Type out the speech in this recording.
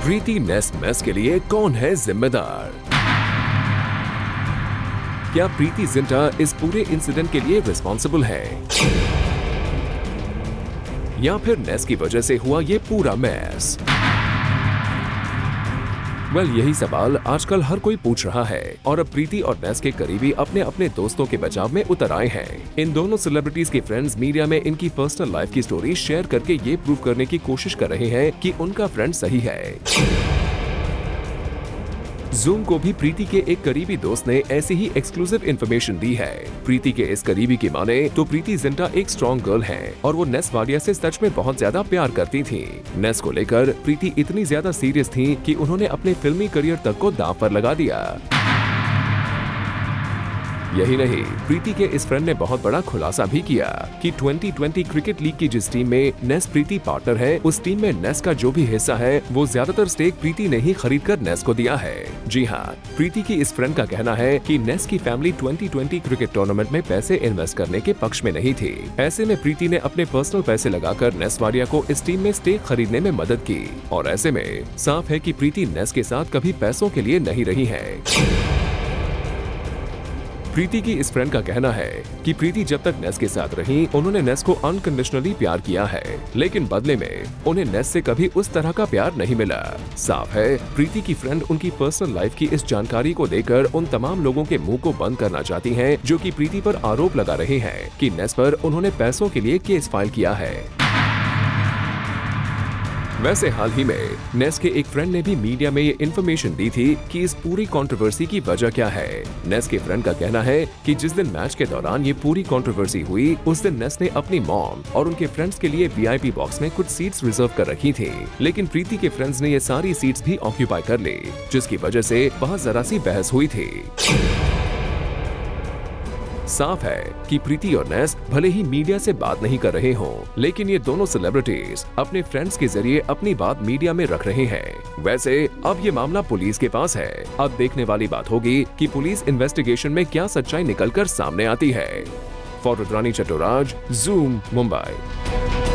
प्रीति नेस mess के लिए कौन है जिम्मेदार? क्या प्रीति जिंटा इस पूरे इंसिडेंट के लिए रिस्पॉन्सिबल है, या फिर नेस की वजह से हुआ ये पूरा मैस? यही सवाल आजकल हर कोई पूछ रहा है और अब प्रीति और नेस के करीबी अपने अपने दोस्तों के बचाव में उतर आए हैं। इन दोनों सेलिब्रिटीज के फ्रेंड्स मीडिया में इनकी पर्सनल लाइफ की स्टोरी शेयर करके ये प्रूव करने की कोशिश कर रहे हैं कि उनका फ्रेंड सही है। जूम को भी प्रीति के एक करीबी दोस्त ने ऐसी ही एक्सक्लूसिव इन्फॉर्मेशन दी है। प्रीति के इस करीबी की माने तो प्रीति जिंटा एक स्ट्रॉन्ग गर्ल है और वो नेस वाडिया से सच में बहुत ज्यादा प्यार करती थी। नेस को लेकर प्रीति इतनी ज्यादा सीरियस थी कि उन्होंने अपने फिल्मी करियर तक को दांव पर लगा दिया। यही नहीं, प्रीति के इस फ्रेंड ने बहुत बड़ा खुलासा भी किया कि 2020 क्रिकेट लीग की जिस टीम में नेस प्रीति पार्टनर है, उस टीम में नेस का जो भी हिस्सा है वो ज्यादातर स्टेक प्रीति ने ही खरीद कर नेस को दिया है। जी हाँ, प्रीति की इस फ्रेंड का कहना है कि नेस की फैमिली 2020 क्रिकेट टूर्नामेंट में पैसे इन्वेस्ट करने के पक्ष में नहीं थी। ऐसे में प्रीति ने अपने पर्सनल पैसे लगाकर नेस वाडिया को इस टीम में स्टेक खरीदने में मदद की और ऐसे में साफ है कि प्रीति नेस के साथ कभी पैसों के लिए नहीं रही है। प्रीति की इस फ्रेंड का कहना है कि प्रीति जब तक नेस के साथ रही, उन्होंने नेस को अनकंडीशनली प्यार किया है, लेकिन बदले में उन्हें नेस से कभी उस तरह का प्यार नहीं मिला। साफ है, प्रीति की फ्रेंड उनकी पर्सनल लाइफ की इस जानकारी को देकर उन तमाम लोगों के मुंह को बंद करना चाहती हैं जो कि प्रीति पर आरोप लगा रहे हैं कि नेस पर उन्होंने पैसों के लिए केस फाइल किया है। वैसे हाल ही में नेस के एक फ्रेंड ने भी मीडिया में ये इन्फॉर्मेशन दी थी कि इस पूरी कंट्रोवर्सी की वजह क्या है। नेस के फ्रेंड का कहना है कि जिस दिन मैच के दौरान ये पूरी कंट्रोवर्सी हुई, उस दिन नेस ने अपनी मॉम और उनके फ्रेंड्स के लिए VIP बॉक्स में कुछ सीट्स रिजर्व कर रखी थी, लेकिन प्रीति के फ्रेंड्स ने ये सारी सीट्स भी ऑक्यूपाई कर ली, जिसकी वजह से बहुत जरा सी बहस हुई थी। साफ है कि प्रीति और नेस भले ही मीडिया से बात नहीं कर रहे हों, लेकिन ये दोनों सेलिब्रिटीज अपने फ्रेंड्स के जरिए अपनी बात मीडिया में रख रहे हैं। वैसे अब ये मामला पुलिस के पास है। अब देखने वाली बात होगी कि पुलिस इन्वेस्टिगेशन में क्या सच्चाई निकलकर सामने आती है। For Rudrani Chattoraj, Zoom, Mumbai.